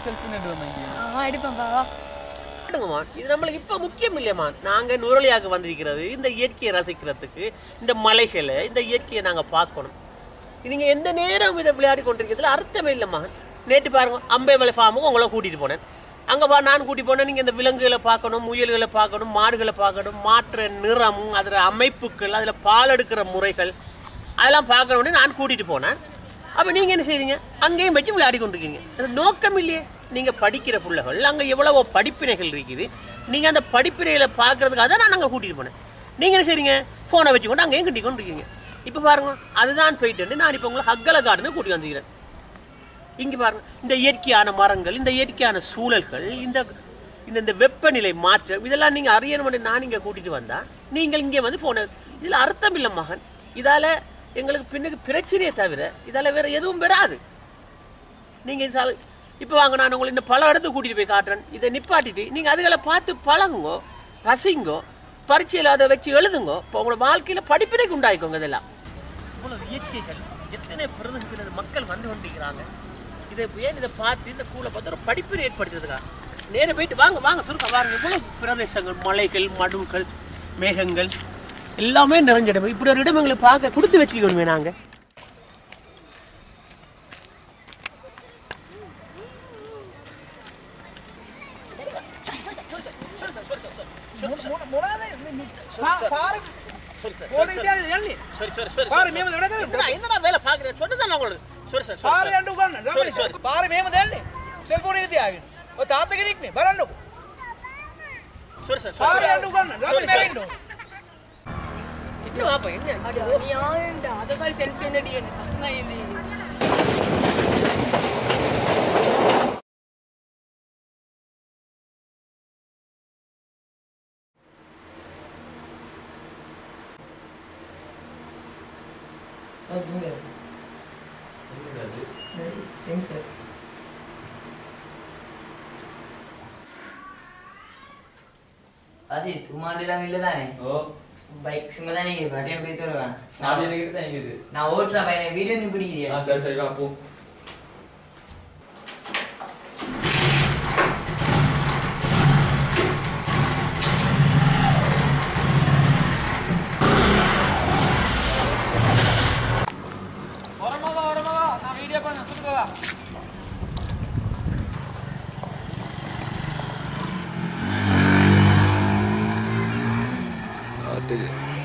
Selfie எடுப்போம் எடுப்போம்பா. இது நம்மளுக்கு இப்போ முக்கியம் இல்லையம்மா. நாங்கள் நுரலியாக வந்திருக்கிறது இந்த இயற்கையை ரசிக்கிறதுக்கு, இந்த மலைகளை, இந்த இயற்கையை நாங்கள் பார்க்கணும். நீங்கள் எந்த நேரம் இதை விளையாடி கொண்டிருக்கிறதுல அர்த்தமே இல்லைம்மா. நேற்று பாருங்க, அம்பேமலை ஃபார்முக்கு உங்களை கூட்டிகிட்டு போனேன். அங்கே நான் கூட்டிகிட்டு போனேன். நீங்கள் இந்த விலங்குகளை பார்க்கணும், முயல்களை பார்க்கணும், மாடுகளை பார்க்கணும், மாற்ற நிறம், அதில் அமைப்புகள், அதில் பால் எடுக்கிற முறைகள், அதெல்லாம் பார்க்கணுன்னு நான் கூட்டிகிட்டு போனேன். அப்போ நீங்கள் என்ன செய்றீங்க? அங்கேயும் வச்சு விளையாடி கொண்டிருக்கீங்க. அது நோக்கம் இல்லையே. நீங்கள் படிக்கிற பிள்ளைகள் அங்கே எவ்வளவோ படிப்பினைகள் இருக்குது. நீங்கள் அந்த படிப்பினைகளை பார்க்கறதுக்காக தான் நான் அங்கே கூட்டிகிட்டு போனேன். நீங்கள் என்ன செய்றீங்க? ஃபோனை வச்சுக்கொண்டு அங்கேயும் கட்டி கொண்டு இருக்கீங்க. இப்போ பாருங்க, அதுதான் போயிட்டு நான் இப்போ உங்களை ஹக்கலை கார்டுன்னு கூட்டி வந்துக்கிறேன். இங்கே பாருங்க, இந்த இயற்கையான மரங்கள், இந்த இயற்கையான சூழல்கள், இந்த இந்த வெப்பநிலை மாற்றம், இதெல்லாம் நீங்கள் அறியணும். நான் இங்கே கூட்டிகிட்டு வந்தால் நீங்கள் இங்கே வந்து ஃபோனை, இதில் அர்த்தம் இல்லை மகன். இதால் எங்களுக்கு பின்னுக்கு பிரச்சனையே தவிர இதால் வேறு எதுவும் பெறாது. நீங்கள் இப்போ வாங்க, நான் உங்களை இந்த பல இடத்துக்கு கூட்டிகிட்டு போய் காட்டுறேன். இதை நிப்பாட்டிட்டு நீங்கள் அதுகளை பார்த்து பழகுங்கோ, ரசிங்கோ, பரீட்சையில் அதை வச்சு எழுதுங்கோ. இப்போ உங்களோட வாழ்க்கையில் படிப்பினைக்கு உண்டாயிக்கோங்க. இதெல்லாம் இவ்வளோ இயற்கைகள் எத்தனை பிரதேசத்தில் மக்கள் வந்து கொண்டிருக்கிறாங்க. இதை ஏன் இதை பார்த்து இந்த கூலை பார்த்து ஒரு படிப்பினை ஏற்படுத்துறதுக்காக நேரம் போயிட்டு வாங்க வாங்க சுருக்க பாருங்க. இவ்வளோ பிரதேசங்கள், மலைகள், மடுவுகள், மேகங்கள் எல்லாமே நிறைஞ்ச இடம். இப்படி ஒரு இடம் எங்களை பார்க்க கொடுத்து வச்சுக்கணுமே நாங்கள். என்னடா வேலை பாக்குறேன் சொன்னதான் உங்களுக்கு. Asyik, rumah dia dalam villa ni. Oh. Baik, semua ni batin begitu lah. Sabi na kita tanya gitu. Nah, outra baik ni video ni budi dia. Sorry kapu. Orang bawa. Nah video apa nak suka lah. Did it?